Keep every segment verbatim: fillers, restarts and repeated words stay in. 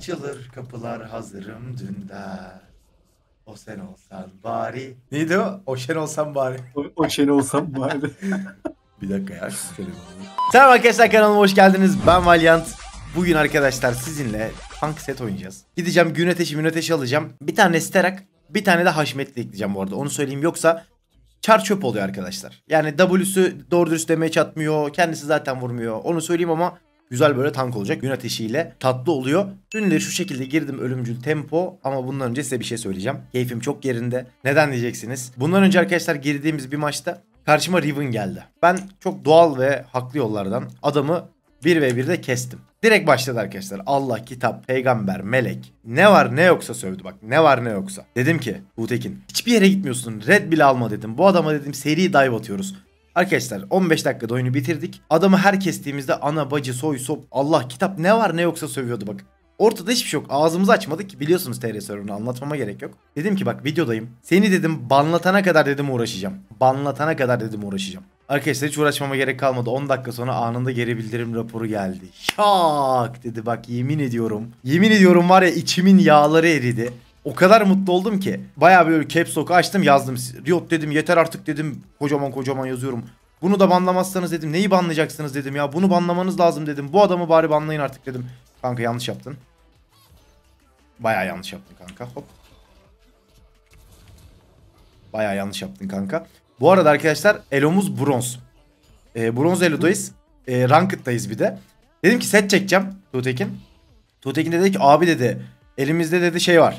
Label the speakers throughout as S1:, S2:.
S1: Açılır kapılar hazırım dünden. O sen olsan bari. Neydi o? O sen olsan bari.
S2: O, o şey olsam bari.
S1: Bir dakika ya. Şöyle bir... Selam arkadaşlar, kanalıma hoş geldiniz. Ben Valiant. Bugün arkadaşlar sizinle tank set oynayacağız. Gideceğim gün ateşi gün ateşi alacağım. Bir tane Sterak, bir tane de Haşmetli ekleyeceğim bu arada. Onu söyleyeyim, yoksa çar çöp oluyor arkadaşlar. Yani W'sü doğru dürüst demeye çatmıyor. Kendisi zaten vurmuyor. Onu söyleyeyim ama güzel böyle tank olacak. Gün ateşiyle tatlı oluyor. Ürünleri şu şekilde girdim, ölümcül tempo. Ama bundan önce size bir şey söyleyeceğim. Keyfim çok yerinde. Neden diyeceksiniz? Bundan önce arkadaşlar girdiğimiz bir maçta karşıma Riven geldi. Ben çok doğal ve haklı yollardan adamı bir ve birde kestim. Direkt başladı arkadaşlar. Allah, kitap, peygamber, melek. Ne var ne yoksa sövdü bak. Ne var ne yoksa. Dedim ki Butekin, hiçbir yere gitmiyorsun. Red bile alma dedim. Bu adama dedim seri dive atıyoruz. Arkadaşlar on beş dakikada oyunu bitirdik. Adamı her kestiğimizde ana, bacı, soy, sop, Allah, kitap, ne var ne yoksa sövüyordu bak. Ortada hiçbir şey yok. Ağzımızı açmadık ki, biliyorsunuz T R server'ını, anlatmama gerek yok. Dedim ki bak, videodayım. Seni dedim banlatana kadar dedim uğraşacağım. Banlatana kadar dedim uğraşacağım. Arkadaşlar hiç uğraşmama gerek kalmadı. on dakika sonra anında geri bildirim raporu geldi. Şak dedi bak, yemin ediyorum. Yemin ediyorum var ya, içimin yağları eridi. O kadar mutlu oldum ki. Bayağı böyle caps lock'u açtım, yazdım. Riot dedim, yeter artık dedim. Kocaman kocaman yazıyorum. Bunu da banlamazsanız dedim, neyi banlayacaksınız dedim ya. Bunu banlamanız lazım dedim. Bu adamı bari banlayın artık dedim. Kanka yanlış yaptın. Bayağı yanlış yaptın kanka. Hop. Bayağı yanlış yaptın kanka. Bu arada arkadaşlar elomuz bronz. Ee, bronz elodayız. Ee, ranked'dayız bir de. Dedim ki set çekeceğim Tuğtekin. Tuğtekin dedi ki abi dedi, elimizde dedi şey var.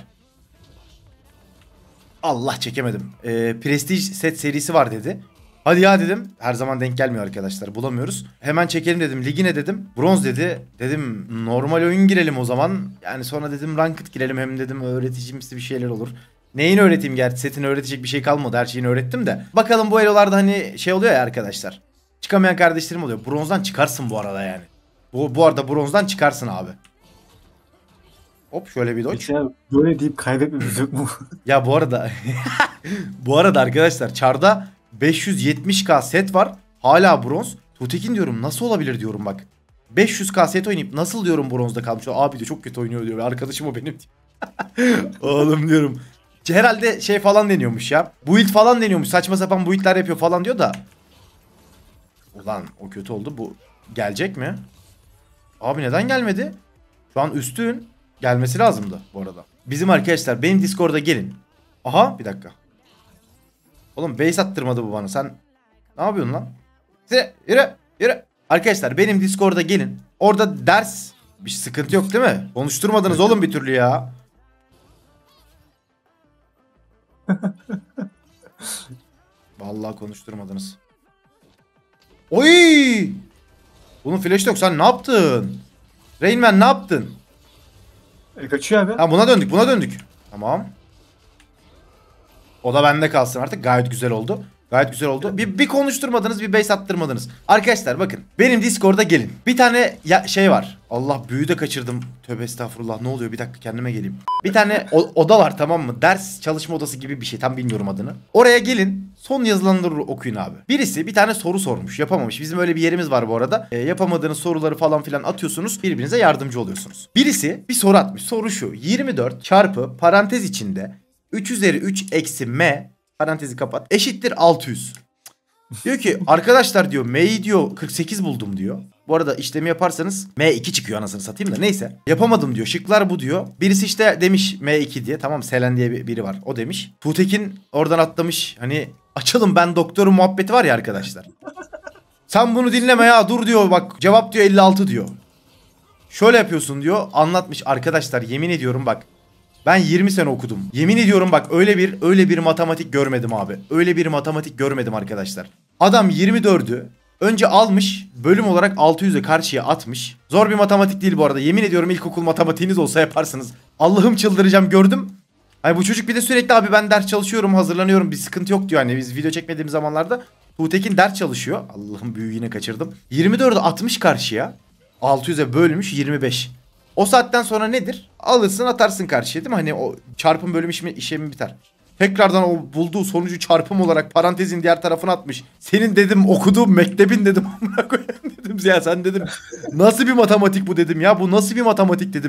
S1: Allah, çekemedim. Ee, Prestige set serisi var dedi. Hadi ya dedim. Her zaman denk gelmiyor arkadaşlar. Bulamıyoruz. Hemen çekelim dedim. Ligine dedim. Bronz dedi. Dedim normal oyun girelim o zaman. Yani sonra dedim ranked girelim. Hem dedim öğreticimsi bir şeyler olur. Neyini öğreteyim, gerçi setin öğretecek bir şey kalmadı. Her şeyini öğrettim de. Bakalım bu elolarda hani şey oluyor ya arkadaşlar. Çıkamayan kardeşlerim oluyor. Bronzdan çıkarsın bu arada yani. Bu, bu arada bronzdan çıkarsın abi. Hop şöyle bir dodge.
S2: Ya, böyle deyip kaybetmemiz yok mu?
S1: Ya bu arada bu arada arkadaşlar çarda beş yüz yetmiş K set var. Hala bronz. Tutekin diyorum, nasıl olabilir diyorum bak. beş yüz K set oynayıp nasıl diyorum bronzda kalmış. Abi diyor çok kötü oynuyor diyor. Arkadaşım o benim. Oğlum diyorum. Herhalde şey falan deniyormuş ya. Build falan deniyormuş. Saçma sapan build'ler yapıyor falan diyor da. Ulan o kötü oldu. Bu gelecek mi? Abi neden gelmedi? Şu an üstün. Gelmesi lazımdı bu arada. Bizim arkadaşlar benim Discord'a gelin. Aha bir dakika. Oğlum base attırmadı bu bana. Sen ne yapıyorsun lan? Yürü yürü yürü. Arkadaşlar benim Discord'a gelin. Orada ders bir sıkıntı yok değil mi? Konuşturmadınız oğlum bir türlü ya. Vallahi konuşturmadınız. Oy! Bunun flash yok. Sen ne yaptın? Rain Man ne yaptın?
S2: E, kaçıyor abi.
S1: Ha, buna döndük buna döndük. Tamam. O da bende kalsın artık. Gayet güzel oldu. Gayet güzel oldu. Bir, bir konuşturmadınız, bir base attırmadınız. Arkadaşlar bakın. Benim Discord'a gelin. Bir tane ya şey var. Allah, büyü de kaçırdım. Tövbe estağfurullah. Ne oluyor? Bir dakika kendime geleyim. Bir tane oda var, tamam mı? Ders çalışma odası gibi bir şey. Tam bilmiyorum adını. Oraya gelin. Son yazılanları okuyun abi. Birisi bir tane soru sormuş. Yapamamış. Bizim öyle bir yerimiz var bu arada. E, yapamadığınız soruları falan filan atıyorsunuz. Birbirinize yardımcı oluyorsunuz. Birisi bir soru atmış. Soru şu. yirmi dört çarpı parantez içinde üç üzeri üç eksi m parantezi kapat eşittir altı yüz. Diyor ki arkadaşlar diyor M'yi diyor kırk sekiz buldum diyor. Bu arada işlemi yaparsanız M iki çıkıyor, anasını satayım da neyse. Yapamadım diyor. Şıklar bu diyor. Birisi işte demiş M iki diye. Tamam, Selen diye biri var. O demiş. Tuğtekin oradan atlamış. Hani açalım ben doktorum muhabbeti var ya arkadaşlar. Sen bunu dinleme ya, dur diyor bak. Cevap diyor elli altı diyor. Şöyle yapıyorsun diyor. Anlatmış arkadaşlar, yemin ediyorum bak. Ben yirmi sene okudum. Yemin ediyorum bak, öyle bir öyle bir matematik görmedim abi. Öyle bir matematik görmedim arkadaşlar. Adam yirmi dördü önce almış, bölüm olarak altı yüze karşıya atmış. Zor bir matematik değil bu arada. Yemin ediyorum ilkokul matematiğiniz olsa yaparsınız. Allah'ım çıldıracağım, gördüm. Hani bu çocuk bir de sürekli abi ben ders çalışıyorum, hazırlanıyorum, bir sıkıntı yok diyor. Hani biz video çekmediğimiz zamanlarda Tuğtekin ders çalışıyor. Allah'ım büyüğü yine kaçırdım. yirmi dördü atmış karşıya. altı yüze bölmüş yirmi beş. O saatten sonra nedir? Alırsın atarsın karşıya değil mi? Hani o çarpım bölüm işlemi, işlemi biter. Tekrardan o bulduğu sonucu çarpım olarak parantezin diğer tarafına atmış. Senin dedim okuduğum mektebin dedim. Amına koyayım dedim ya, sen dedim. Nasıl bir matematik bu dedim ya. Bu nasıl bir matematik dedim.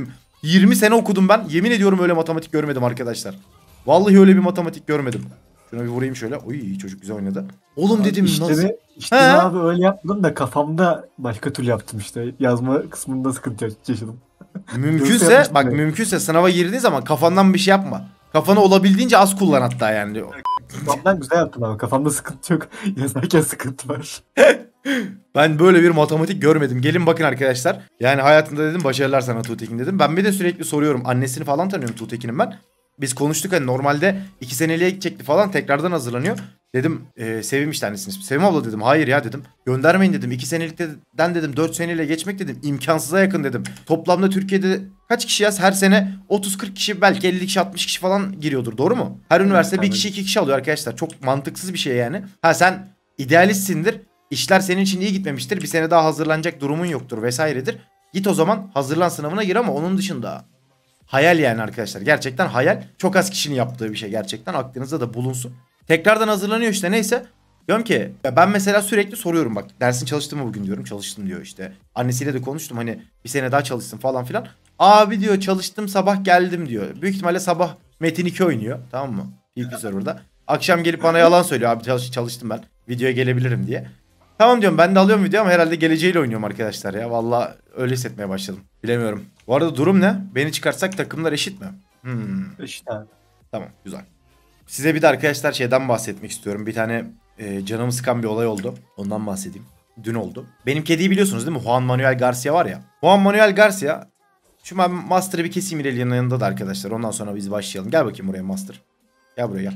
S1: yirmi sene okudum ben. Yemin ediyorum öyle matematik görmedim arkadaşlar. Vallahi öyle bir matematik görmedim. Şuna bir vurayım şöyle. Oy çocuk güzel oynadı. Oğlum dedim
S2: İşte
S1: nasıl?
S2: İşte abi öyle yapmadım da kafamda başka türlü yaptım işte. Yazma kısmında sıkıntı yaşadım.
S1: Mümkünse bak mümkünse sınava girdiğin zaman kafandan bir şey yapma. Kafanı olabildiğince az kullan hatta yani.
S2: Kafamdan güzel yaptım ama kafamda sıkıntı yok. Yazarken sıkıntı var.
S1: Ben böyle bir matematik görmedim. Gelin bakın arkadaşlar. Yani hayatımda dedim başarılar sana Tuğtekin dedim. Ben bir de sürekli soruyorum. Annesini falan tanıyorum Tuğtekin'in ben. Biz konuştuk hani normalde iki seneliğe gidecekti falan tekrardan hazırlanıyor. Dedim e, Sevim işte annesinin ismi. Sevim abla dedim. Hayır ya dedim. Göndermeyin dedim. iki senelikten dedim dört seneyle geçmek dedim. İmkansıza yakın dedim. Toplamda Türkiye'de kaç kişi yaz? Her sene otuz kırk kişi belki elli kişi altmış kişi falan giriyordur. Doğru mu? Her üniversite evet, bir kişi iki kişi alıyor arkadaşlar. Çok mantıksız bir şey yani. Ha sen idealistsindir. İşler senin için iyi gitmemiştir. Bir sene daha hazırlanacak durumun yoktur vesairedir. Git o zaman hazırlan sınavına gir ama onun dışında hayal yani arkadaşlar. Gerçekten hayal. Çok az kişinin yaptığı bir şey gerçekten. Aklınızda da bulunsun. Tekrardan hazırlanıyor işte neyse. Diyorum ki ben mesela sürekli soruyorum bak. Dersin çalıştın mı bugün diyorum. Çalıştım diyor işte. Annesiyle de konuştum hani bir sene daha çalışsın falan filan. Abi diyor çalıştım sabah geldim diyor. Büyük ihtimalle sabah Metin iki oynuyor. Tamam mı? P P serverda. Akşam gelip bana yalan söylüyor. Abi çalış çalıştım ben. Videoya gelebilirim diye. Tamam diyorum ben de alıyorum video ama herhalde geleceğiyle oynuyorum arkadaşlar ya. Vallahi öyle hissetmeye başladım. Bilemiyorum. Bu arada durum ne? Beni çıkartsak takımlar eşit mi? Hmm.
S2: Eşit abi.
S1: Tamam güzel. Size bir de arkadaşlar şeyden bahsetmek istiyorum. Bir tane e, canımı sıkan bir olay oldu. Ondan bahsedeyim. Dün oldu. Benim kediyi biliyorsunuz değil mi? Juan Manuel Garcia var ya. Juan Manuel Garcia. Şu ben Master'ı bir keseyim İrelia'nın yanında da arkadaşlar. Ondan sonra biz başlayalım. Gel bakayım buraya Master. Gel buraya gel.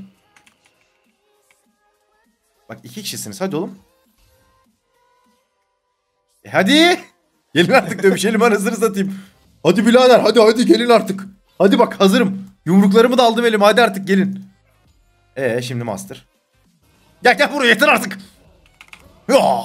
S1: Bak iki kişisiniz hadi oğlum. E hadi. Gelin artık dövüşelim anasını satayım. Hadi birader hadi hadi gelin artık. Hadi bak hazırım. Yumruklarımı da aldım elime hadi artık gelin. Ee şimdi Master. Gel gel buraya yeter artık. Ya.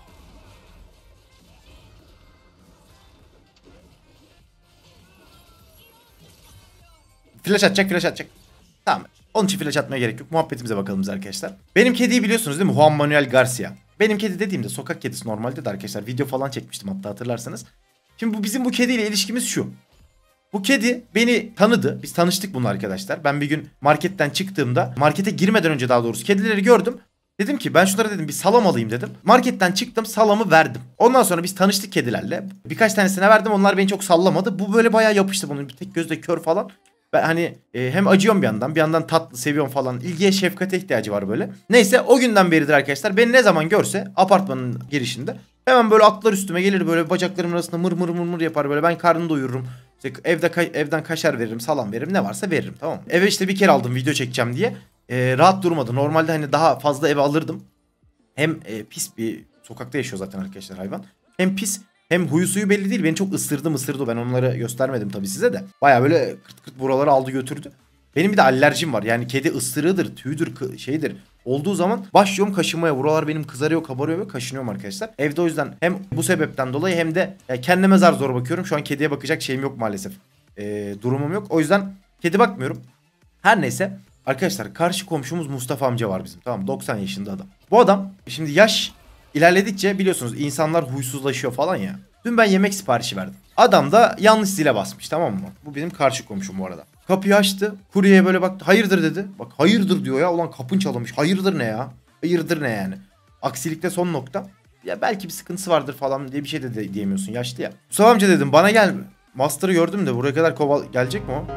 S1: Flash atacak flash atacak. Tamam. Onun için flash atmaya gerek yok. Muhabbetimize bakalım biz arkadaşlar. Benim kediyi biliyorsunuz değil mi? Juan Manuel Garcia. Benim kedi dediğimde sokak kedisi normalde de arkadaşlar. Video falan çekmiştim hatta hatırlarsanız. Şimdi bu bizim bu kediyle ilişkimiz şu. Bu kedi beni tanıdı. Biz tanıştık bununla arkadaşlar. Ben bir gün marketten çıktığımda, markete girmeden önce daha doğrusu kedileri gördüm. Dedim ki ben şunlara dedim bir salam alayım dedim. Marketten çıktım salamı verdim. Ondan sonra biz tanıştık kedilerle. Birkaç tanesine verdim onlar beni çok sallamadı. Bu böyle bayağı yapıştı bunun tek gözde kör falan. Ben hani e, hem acıyorum bir yandan bir yandan tatlı seviyorum falan. İlgiye şefkate ihtiyacı var böyle. Neyse o günden beridir arkadaşlar beni ne zaman görse apartmanın girişinde hemen böyle atlar üstüme gelir böyle bacaklarımın arasında mır mır mır mır yapar böyle ben karnını doyururum. İşte evde evden kaşar veririm salam veririm ne varsa veririm tamam mı? Eve işte bir kere aldım video çekeceğim diye. E, rahat durmadı. Normalde hani daha fazla eve alırdım. Hem e, pis bir sokakta yaşıyor zaten arkadaşlar hayvan. Hem pis hem huyu suyu belli değil. Beni çok ısırdı ısırdı. Ben onları göstermedim tabii size de. Baya böyle kırt kırt buraları aldı götürdü. Benim bir de alerjim var. Yani kedi ısırığıdır, tüyüdür, şeydir. Olduğu zaman başlıyorum kaşınmaya. Buralar benim kızarıyor, kabarıyor ve kaşınıyorum arkadaşlar. Evde o yüzden hem bu sebepten dolayı hem de yani kendime zar zor bakıyorum. Şu an kediye bakacak şeyim yok maalesef. E, durumum yok. O yüzden kedi bakmıyorum. Her neyse. Arkadaşlar karşı komşumuz Mustafa amca var bizim. Tamam doksan yaşında adam. Bu adam şimdi yaş ilerledikçe biliyorsunuz insanlar huysuzlaşıyor falan ya. Dün ben yemek siparişi verdim. Adam da yanlış zile basmış tamam mı? Bu benim karşı komşum bu arada. Kapıyı açtı. Kuryeye böyle baktı. Hayırdır dedi. Bak hayırdır diyor ya. Ulan kapın çalınmış. Hayırdır ne ya? Hayırdır ne yani? Aksilikte son nokta. Ya belki bir sıkıntısı vardır falan diye bir şey de, de diyemiyorsun. Yaşlı ya. Mustafa amca dedim bana gel. Master'ı gördüm de buraya kadar koval gelecek mi o?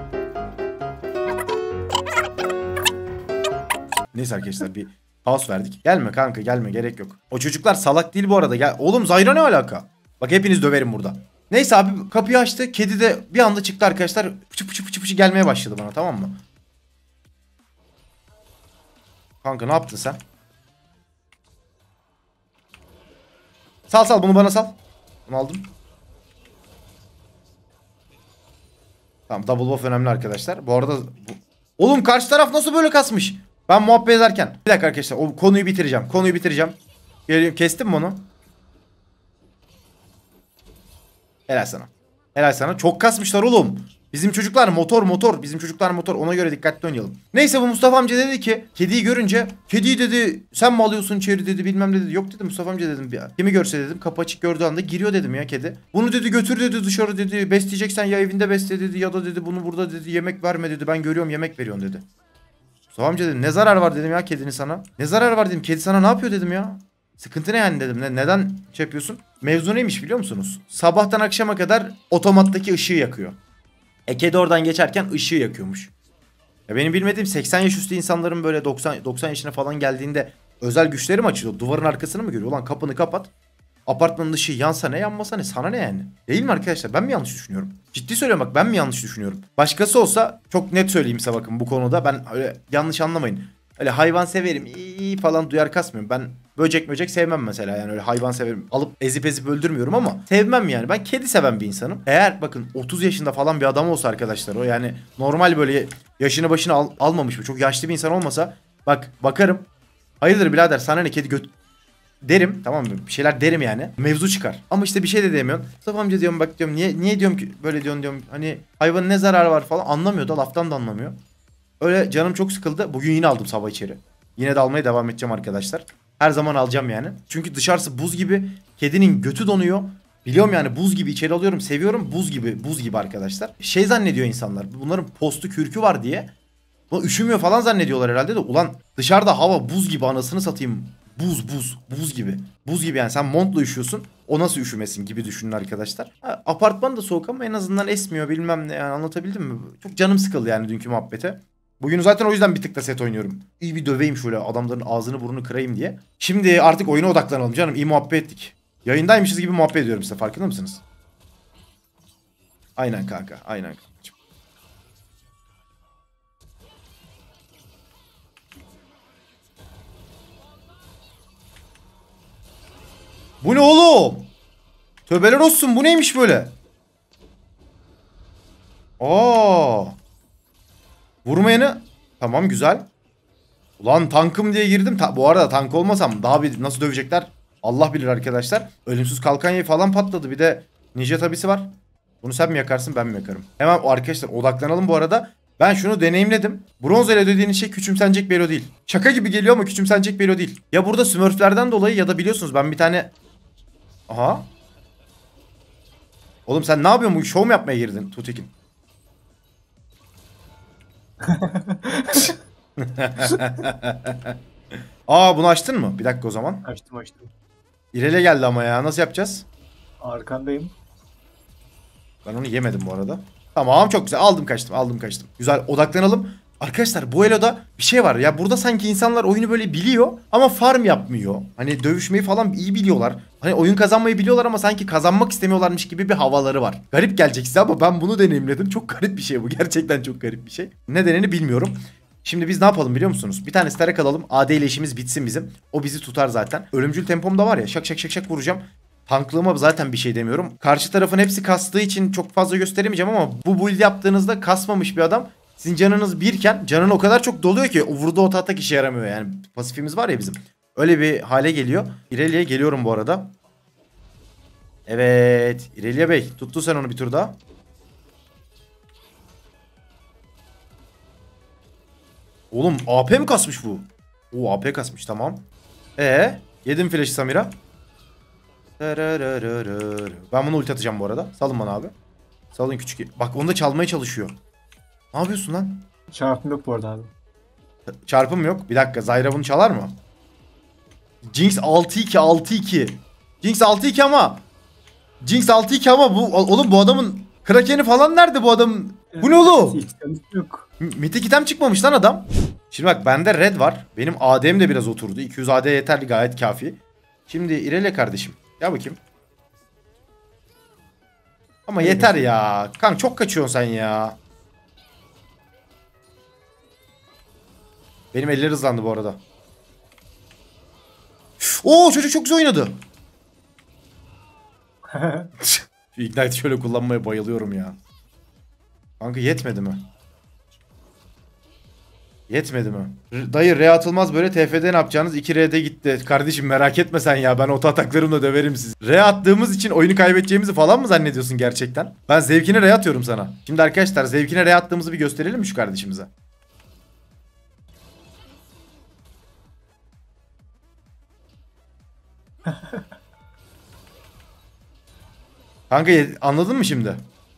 S1: Neyse arkadaşlar bir house verdik. Gelme kanka gelme gerek yok. O çocuklar salak değil bu arada. Gel. Oğlum Zayra ne alaka? Bak hepiniz döverim burada. Neyse abi kapıyı açtı. Kedi de bir anda çıktı arkadaşlar. Pıçı pıçı pıçı pıçı gelmeye başladı bana tamam mı? Kanka ne yaptın sen? Sal sal bunu bana sal. Bunu aldım. Tamam double buff önemli arkadaşlar. Bu arada... Bu... Oğlum karşı taraf nasıl böyle kasmış? Ben muhabbet ederken. Bir dakika arkadaşlar o konuyu bitireceğim. Konuyu bitireceğim. Geliyorum kestim mi onu? Helal sana. Helal sana. Çok kasmışlar oğlum. Bizim çocuklar motor motor. Bizim çocuklar motor. Ona göre dikkatli oynayalım. Neyse bu Mustafa amca dedi ki kediyi görünce kediyi dedi sen mi alıyorsun içeri dedi bilmem ne dedi. Yok dedim Mustafa amca dedim. Kimi görse dedim kapı açık gördüğü anda giriyor dedim ya kedi. Bunu dedi götür dedi dışarı dedi. Besleyeceksen ya evinde besle dedi ya da dedi bunu burada dedi yemek verme dedi. Ben görüyorum yemek veriyorsun dedi. Mustafa amca dedim ne zarar var dedim ya kedinin sana. Ne zarar var dedim kedi sana ne yapıyor dedim ya. Sıkıntı ne yani dedim. Ne, neden şey yapıyorsun? Mevzu neymiş biliyor musunuz? Sabahtan akşama kadar otomattaki ışığı yakıyor. E kedi oradan geçerken ışığı yakıyormuş. Ya benim bilmediğim seksen yaş üstü insanların böyle doksan doksan yaşına falan geldiğinde özel güçleri mi açılıyor? Duvarın arkasını mı görüyor? Ulan kapını kapat. Apartmanın ışığı yansa ne yanmasa ne sana ne yani? Değil mi arkadaşlar? Ben mi yanlış düşünüyorum? Ciddi söylüyorum bak ben mi yanlış düşünüyorum? Başkası olsa çok net söyleyeyim size bakın bu konuda. Ben öyle yanlış anlamayın. Öyle hayvan severim iyi falan duyar kasmıyorum. Ben böcek böcek sevmem mesela yani öyle hayvan severim. Alıp ezip ezip öldürmüyorum ama sevmem yani. Ben kedi seven bir insanım. Eğer bakın otuz yaşında falan bir adam olsa arkadaşlar o yani normal böyle yaşını başını al, almamış mı çok yaşlı bir insan olmasa bak bakarım. Hayırdır birader sana ne kedi göt derim tamam mı bir şeyler derim yani mevzu çıkar ama işte bir şey de diyemiyorsun. Mustafa amca diyorum bak diyorum niye niye diyorum ki böyle diyorsun diyorum hani hayvanın ne zararı var falan anlamıyor da laftan da anlamıyor. Öyle canım çok sıkıldı. Bugün yine aldım sabah içeri. Yine de almaya devam edeceğim arkadaşlar. Her zaman alacağım yani. Çünkü dışarısı buz gibi. Kedinin götü donuyor. Biliyorum yani buz gibi içeri alıyorum. Seviyorum buz gibi. Buz gibi arkadaşlar. Şey zannediyor insanlar. Bunların postu kürkü var diye. Bu üşümüyor falan zannediyorlar herhalde de. Ulan dışarıda hava buz gibi anasını satayım. Buz buz. Buz gibi. Buz gibi yani sen montla üşüyorsun. O nasıl üşümesin gibi düşünün arkadaşlar. Ha, apartman da soğuk ama en azından esmiyor bilmem ne yani anlatabildim mi? Çok canım sıkıldı yani dünkü muhabbete. Bugün zaten o yüzden bir tık da set oynuyorum. İyi bir döveyim şöyle adamların ağzını burnunu kırayım diye. Şimdi artık oyuna odaklanalım canım. İyi muhabbet ettik. Yayındaymışız gibi muhabbet ediyorum size farkında mısınız? Aynen kanka. Aynen kankacığım. Bu ne oğlum? Tövbeler olsun bu neymiş böyle? Aa. Vurmayanı. Tamam güzel. Ulan tankım diye girdim. Ta bu arada tank olmasam daha bir nasıl dövecekler? Allah bilir arkadaşlar. Ölümsüz kalkan falan patladı. Bir de ninja tabisi var. Bunu sen mi yakarsın ben mi yakarım? Hemen arkadaşlar odaklanalım bu arada. Ben şunu deneyimledim. Bronz ele dediğiniz şey küçümsenecek bir elo değil. Şaka gibi geliyor ama küçümsenecek bir elo değil. Ya burada smurflerden dolayı ya da biliyorsunuz ben bir tane... Aha. Oğlum sen ne yapıyorsun? Bu şov mu yapmaya girdin Tutekin? Aa bunu açtın mı? Bir dakika o zaman.
S2: Açtım açtım.
S1: İrele geldi ama ya. Nasıl yapacağız?
S2: Arkandayım.
S1: Ben onu yemedim bu arada. Tamam çok güzel. Aldım kaçtım. Aldım kaçtım. Güzel odaklanalım. Arkadaşlar bu eloda bir şey var. Ya burada sanki insanlar oyunu böyle biliyor ama farm yapmıyor. Hani dövüşmeyi falan iyi biliyorlar. Hani oyun kazanmayı biliyorlar ama sanki kazanmak istemiyorlarmış gibi bir havaları var. Garip gelecek size ama ben bunu deneyimledim. Çok garip bir şey bu. Gerçekten çok garip bir şey. Nedenini bilmiyorum. Şimdi biz ne yapalım biliyor musunuz? Bir tane stara kalalım. A D ile işimiz bitsin bizim. O bizi tutar zaten. Ölümcül tempom da var ya. Şak şak şak şak vuracağım. Tanklığıma zaten bir şey demiyorum. Karşı tarafın hepsi kastığı için çok fazla gösteremeyeceğim ama bu build yaptığınızda kasmamış bir adam sizin canınız birken canın o kadar çok doluyor ki o vurduğu ota atak işe yaramıyor yani. Pasifimiz var ya bizim. Öyle bir hale geliyor. İrelia'ya geliyorum bu arada. Evet. İrelia Bey. Tuttu sen onu bir tur daha. Oğlum A P mi kasmış bu? Oo A P kasmış tamam. Ee, yedim flash'ı Samira. Ben bunu ulti atacağım bu arada. Salın bana abi. Salın küçük. Bak onu da çalmaya çalışıyor. Ne yapıyorsun lan?
S2: Çarpım yok bu arada abi.
S1: Çarpım yok. Bir dakika Zyra bunu çalar mı? Jinx altı iki altı iki. Jinx altı iki ama. Jinx altı iki ama bu oğlum bu adamın Kraken'i falan nerede bu adamın? Bu ne oğlum?
S2: Yok.
S1: Mythic item çıkmamış lan adam. Şimdi bak bende red var. Benim A D'm de biraz oturdu. iki yüz A D yeterli gayet kafi. Şimdi İrele kardeşim. Gel bakayım. Ama yeter ya. Kanka çok kaçıyorsun sen ya. Benim eller hızlandı bu arada. Oo çocuk çok güzel oynadı. Şu Ignite şöyle kullanmaya bayılıyorum ya. Kanka yetmedi mi? Yetmedi mi? R- Dayı R atılmaz böyle T F'de ne yapacağınız? iki R'de gitti. Kardeşim merak etme sen ya. Ben oto ataklarımla döverim sizi. R attığımız için oyunu kaybedeceğimizi falan mı zannediyorsun gerçekten? Ben zevkine R atıyorum sana. Şimdi arkadaşlar zevkine R attığımızı bir gösterelim mi şu kardeşimize? Kanka ye- anladın mı şimdi?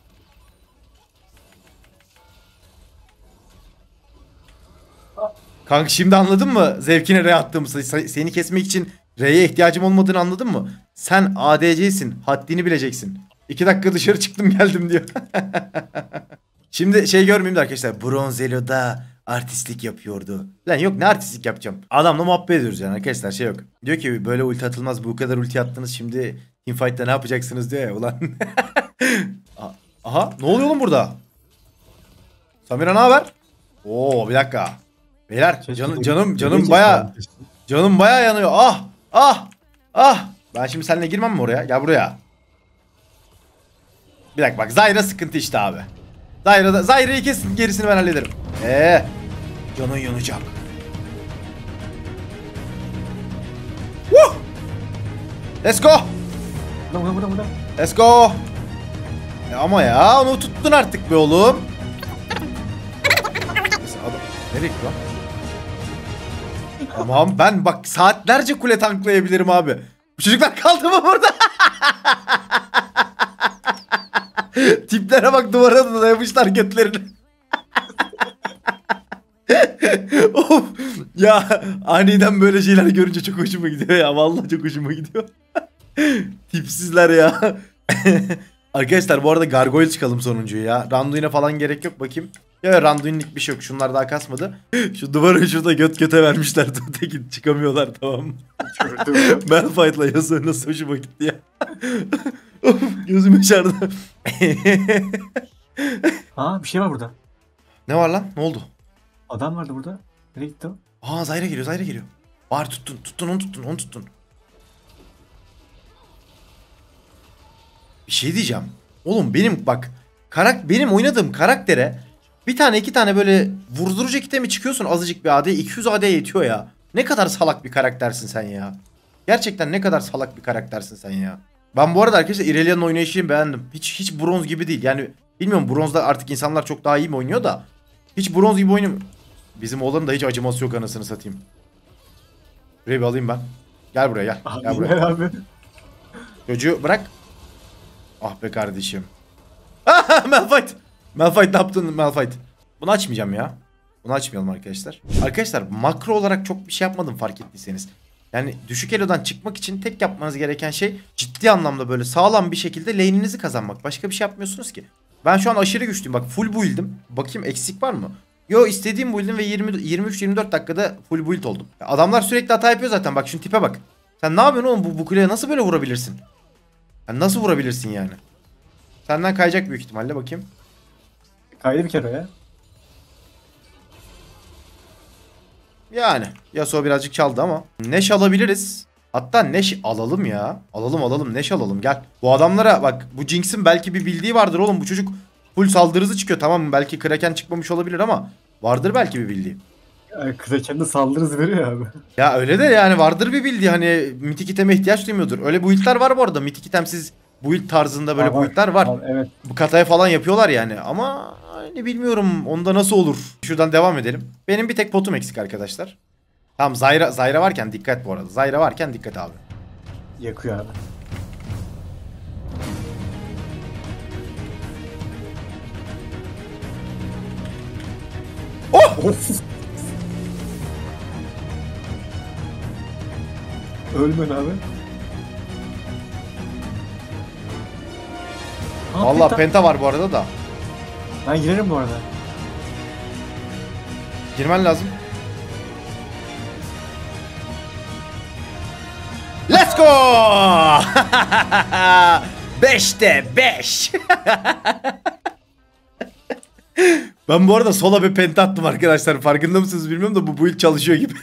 S1: Kanka şimdi anladın mı zevkine R attığımızı? Se- Seni kesmek için R'ye ihtiyacım olmadığını anladın mı? Sen A D C'sin. Haddini bileceksin. İki dakika dışarı çıktım geldim diyor. Şimdi şey görmeyeyim de arkadaşlar. Bronzelo'da artistlik yapıyordu. Lan yok ne artistlik yapacağım. Adamla muhabbet ediyoruz yani arkadaşlar şey yok. Diyor ki böyle ulti atılmaz bu kadar ulti attınız şimdi teamfight'ta ne yapacaksınız diyor ya ulan. A- Aha ne oluyor oğlum burada? Samira ne haber? Oo bir dakika. Beyler
S2: Keşke
S1: canım
S2: de-
S1: canım canım
S2: Gelecek
S1: baya
S2: yani.
S1: canım baya yanıyor. Ah ah ah. Ben şimdi seninle girmem mi oraya? Gel buraya. Bir dakika bak Zyra sıkıntı işte abi. Zyra'da Zyra'yı kesin gerisini ben hallederim. Eee canın yanacak. Woo! Let's go.
S2: Burada burada burada burada.
S1: Let's go. Ya ama ya onu tuttun artık be oğlum. Neyse, adam- Nereye gitti lan? Tamam ben bak saatlerce kule tanklayabilirim abi. Bu çocuklar kaldı mı burada? Tiplere bak duvara da dayamışlar götlerini. Of ya aniden böyle şeyler görünce çok hoşuma gidiyor ya. Vallahi çok hoşuma gidiyor. Tipsizler ya. Arkadaşlar bu arada gargoyle çıkalım sonuncuyu ya. Randuin'e falan gerek yok bakayım. Ya Randuin'lik bir şey yok. Şunlar daha kasmadı. Şu duvarı şurada göt göte vermişler. Tekin çıkamıyorlar tamam mı? Malphite'la Yasuo nasıl hoşuma gitti ya. Of, gözüm yaşardı.
S2: Aa bir şey var burada.
S1: Ne var lan? Ne oldu?
S2: Adam vardı burada. Nereye gitti o?
S1: Aa Zyra geliyor Zyra geliyor. Var tuttun tuttun onu tuttun onu tuttun. Bir şey diyeceğim. Oğlum benim bak karak benim oynadığım karaktere bir tane iki tane böyle vurdurucu kite mi çıkıyorsun azıcık bir A D iki yüz A D yetiyor ya. Ne kadar salak bir karaktersin sen ya. Gerçekten ne kadar salak bir karaktersin sen ya. Ben bu arada arkadaşlar Irelia'nın oynayışını beğendim. Hiç hiç bronz gibi değil. Yani bilmiyorum bronzda artık insanlar çok daha iyi mi oynuyor da. Hiç bronz gibi oynamıyor. Bizim oğlanın da hiç acıması yok anasını satayım. Buraya bir alayım ben. Gel buraya gel. Gel
S2: Abi,
S1: buraya.
S2: abi.
S1: Çocuğu bırak. Ah be kardeşim. Ah Malphite. Malphite ne yaptın Malphite? Bunu açmayacağım ya. Bunu açmayalım arkadaşlar. Arkadaşlar makro olarak çok bir şey yapmadım fark ettiyseniz. Yani düşük elo'dan çıkmak için tek yapmanız gereken şey ciddi anlamda böyle sağlam bir şekilde lane'inizi kazanmak. Başka bir şey yapmıyorsunuz ki. Ben şu an aşırı güçlüyüm. Bak full build'im. Bakayım eksik var mı? Yo istediğim build'im ve yirmi yirmi üç yirmi dört dakikada full build oldum. Adamlar sürekli hata yapıyor zaten. Bak şunun tipe bak. Sen ne yapıyorsun oğlum bu, bu kuleye nasıl böyle vurabilirsin? Yani nasıl vurabilirsin yani? Senden kayacak büyük ihtimalle bakayım.
S2: Kaydı bir kere ya.
S1: Yani Yasuo birazcık çaldı ama Neş alabiliriz. Hatta Neş alalım ya. Alalım alalım Neş alalım gel. Bu adamlara bak bu Jinx'in belki bir bildiği vardır oğlum. Bu çocuk full saldırı hızı çıkıyor tamam mı? Belki Kraken çıkmamış olabilir ama vardır belki bir bildiği.
S2: Yani Kraken de saldırı hızı veriyor abi.
S1: Ya öyle de yani vardır bir bildiği hani mitik iteme ihtiyaç duymuyordur. Öyle build'ler var bu arada. Mitik itemsiz build tarzında böyle
S2: Ha, var.
S1: build'ler var.
S2: Var, evet.
S1: Bu kataya falan yapıyorlar yani ama hani bilmiyorum onda nasıl olur. Şuradan devam edelim. Benim bir tek potum eksik arkadaşlar. Tamam Zyra, Zyra varken dikkat bu arada. Zyra varken dikkat abi.
S2: Yakıyor abi.
S1: Oh!
S2: Of. Ölmen abi. Aa,
S1: Vallahi
S2: penta.
S1: penta var bu arada da.
S2: Ben girerim bu arada.
S1: Girmen lazım. Let's go! beşte beş. Ben bu arada sola bir penta attım arkadaşlar. Farkında mısınız bilmiyorum da bu build çalışıyor gibi.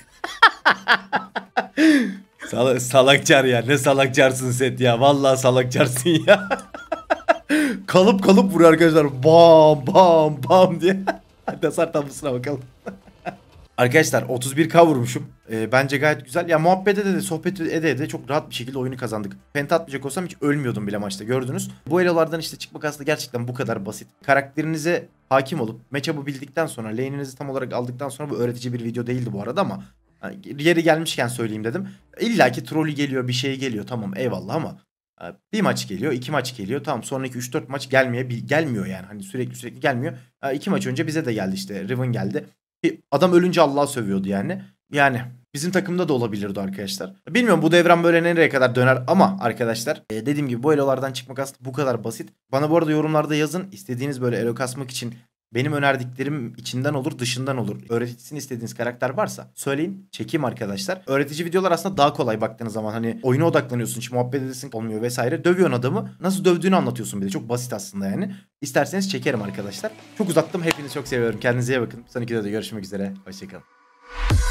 S1: Sal salakçar ya. Ne salakçarsın set ya. Vallahi salakçarsın ya. Kalıp kalıp vuruyor arkadaşlar. Bam bam bam diye. Hadi hasar tablosuna bakalım. Arkadaşlar otuz bir K vurmuşum. Ee, bence gayet güzel. Ya muhabbet ede de sohbet ede de çok rahat bir şekilde oyunu kazandık. Penta atmayacak olsam hiç ölmüyordum bile maçta, gördünüz. Bu elolardan işte çıkmak aslında gerçekten bu kadar basit. Karakterinize hakim olup matchup'ı bildikten sonra, lane'inizi tam olarak aldıktan sonra, bu öğretici bir video değildi bu arada ama hani yeri gelmişken söyleyeyim dedim. İlla ki trollü geliyor, bir şey geliyor, tamam eyvallah ama bir maç geliyor, iki maç geliyor. Tamam, sonraki üç dört maç gelmeye gelmiyor yani. Hani sürekli sürekli gelmiyor. İki maç önce bize de geldi işte. Riven geldi. Adam ölünce Allah'a sövüyordu yani. Yani bizim takımda da olabilirdi arkadaşlar. Bilmiyorum bu devran böyle nereye kadar döner ama arkadaşlar e, dediğim gibi bu elolardan çıkmak aslında bu kadar basit. Bana bu arada yorumlarda yazın. İstediğiniz böyle elo kasmak için benim önerdiklerim içinden olur, dışından olur. Öğreticisini istediğiniz karakter varsa söyleyin, çekeyim arkadaşlar. Öğretici videolar aslında daha kolay baktığınız zaman. Hani oyuna odaklanıyorsun, hiç muhabbet edesin olmuyor vesaire. Dövüyorsun adamı. Nasıl dövdüğünü anlatıyorsun bir de. Çok basit aslında yani. İsterseniz çekerim arkadaşlar. Çok uzattım. Hepinizi çok seviyorum. Kendinize iyi bakın. Sonraki videoda görüşmek üzere. Hoşçakalın.